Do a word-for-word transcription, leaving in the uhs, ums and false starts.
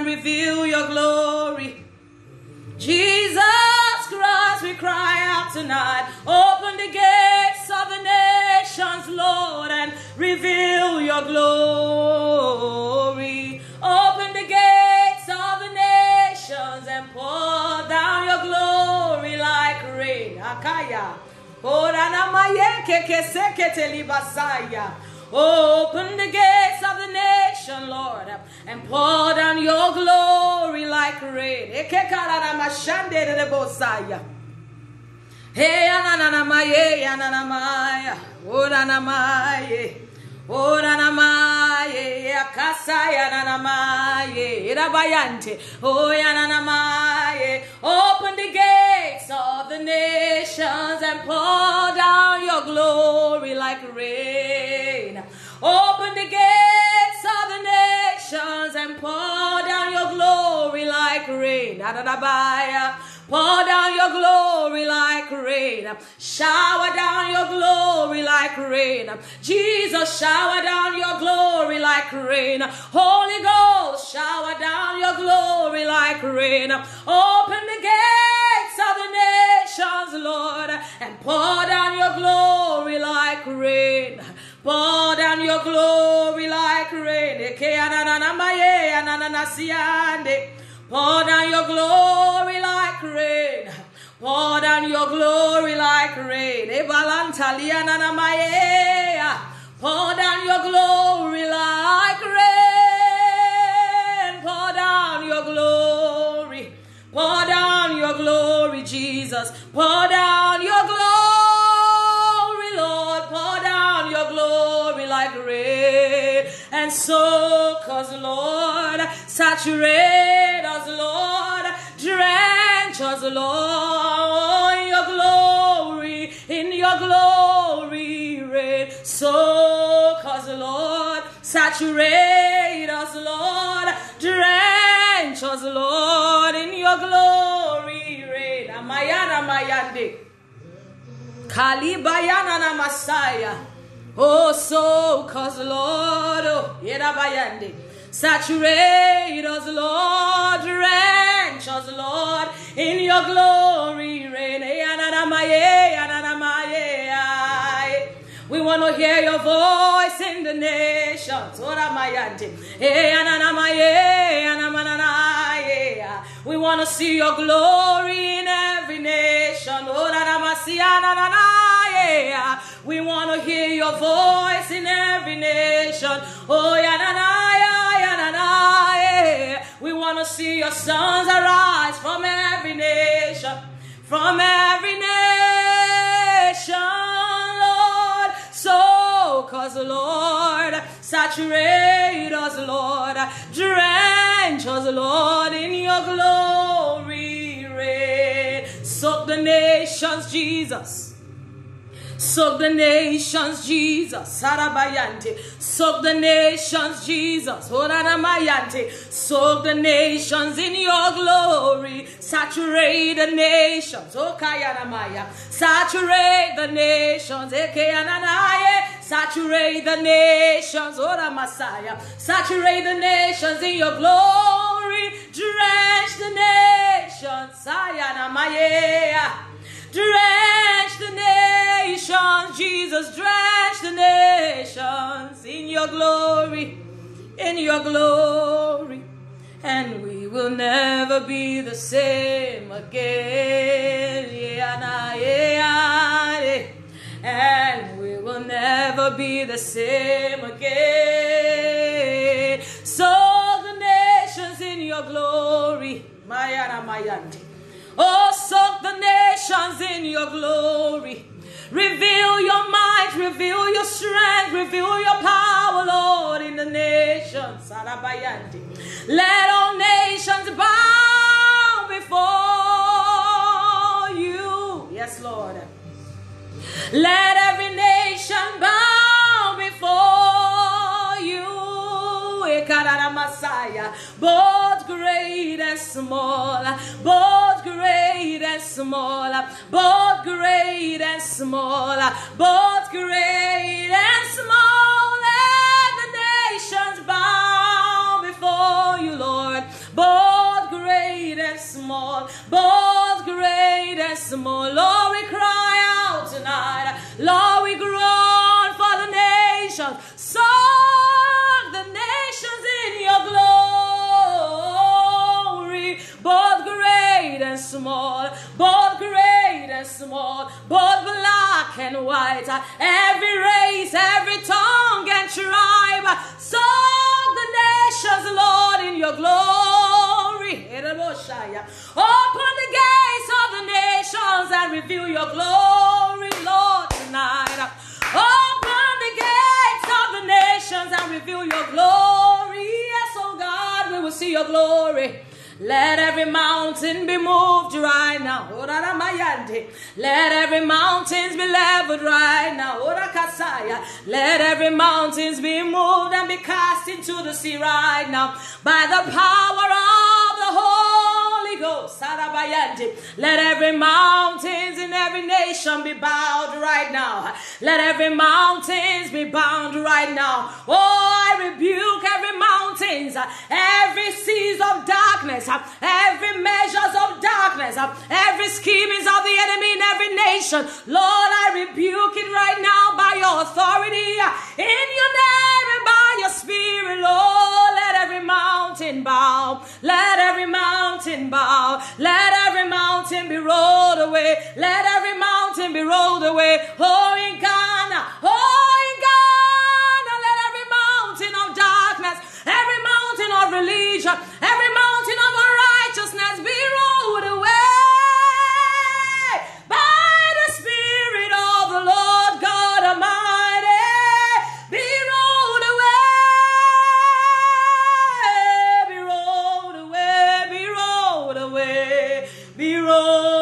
reveal your glory. Jesus Christ, we cry out tonight. Open the gates of the nations, Lord, and reveal your glory. Open the gates of the nations and pour down your glory like rain. Akaya. Open the gates of the nation, Lord, and pour down your glory like rain. Hey, ananamaye, ananamaya, oranamaye, oranamaye, akasaya, ananamaye, irabayante, oh, ananamaye. Open the gates of the nations and pour down your glory like rain. Open the gates of the nations and pour down your glory like rain. Pour down your glory like rain. Shower down your glory like rain. Jesus, shower down your glory like rain. Holy Ghost, shower down your glory like rain. Open the gates of the nations, Lord, and pour down your glory like rain. Pour down your glory like rain. Pour down your glory like rain. Pour down your glory like rain. Pour down your glory like rain. Pour down your glory. Pour down your glory, Jesus. Pour down your glory, Lord. Pour down your glory like rain. And soak us, Lord. Saturate us, Lord. Drench us, Lord. In your glory, in your glory, rain. Soak us, Lord. Saturate us, Lord. Drench us, Lord. In your glory, rain. Amayana mayande. Kalibayana na Messiah. Oh, soak us, Lord. Oh, yerabayande. Saturate us, Lord. Drench us, Lord. In your glory, rain. We want to hear your voice in the nations. We want to see your glory in every nation. We want to hear your voice in every nation. Oh, we want to see your sons arise from every nation. From every nation, Lord. Soak us, Lord. Saturate us, Lord. Drench us, Lord, in your glory rain. Soak the nations, Jesus. Soak the nations, Jesus. Sarabayante. Soak the nations, Jesus. Oranamayante. Soak the nations in your glory. Saturate the nations. Okayanamaya. Saturate the nations. Ekeyananaye. Saturate the nations. Ora Messiah. Saturate the nations in your glory. Drench the nations. Sayanamaya. Drench the nations, Jesus, drench the nations in your glory, in your glory, and we will never be the same again, and we will never be the same again. So the nations in your glory, Mayana Mayante. Oh, soak the nations in your glory. Reveal your might, reveal your strength, reveal your power, Lord, in the nations. Let all nations bow before you. Yes, Lord. Let every nation bow before you. Messiah, both great and small, both great and small, both great and small, both great and small. Let the nations bow before you, Lord. Both small, both great and small. Lord, we cry out tonight. Lord, we groan for the nations. Soak the nations in your glory. Both great and small, both great and small, both black and white. Every race, every tongue and tribe. Soak the nations, Lord, in your glory. Open the gates of the nations and reveal your glory, Lord, tonight. Open the gates of the nations and reveal your glory. Yes, oh God, we will see your glory. Let every mountain be moved right now. Let every mountains be leveled right now. Let every mountains be moved and be cast into the sea right now. By the power of the Holy Ghost. Let every mountains in every nation be bowed right now. Let every mountains be bound right now. Oh, I rebuke every mountains, every seas of darkness, every measures of darkness, every schemings of the enemy in every nation. Lord, I rebuke it right now by your authority, in your name and by your spirit. Lord, let every mountain bow. Let every mountain bow. Let every mountain be rolled away. Let every mountain be rolled away. Oh, in Ghana. Oh, in Ghana. Let every mountain of darkness, every mountain of religion, every mountain of unrighteousness be rolled away by the Spirit of the Lord God Almighty. Be rolled away, be rolled away, be rolled away, be rolled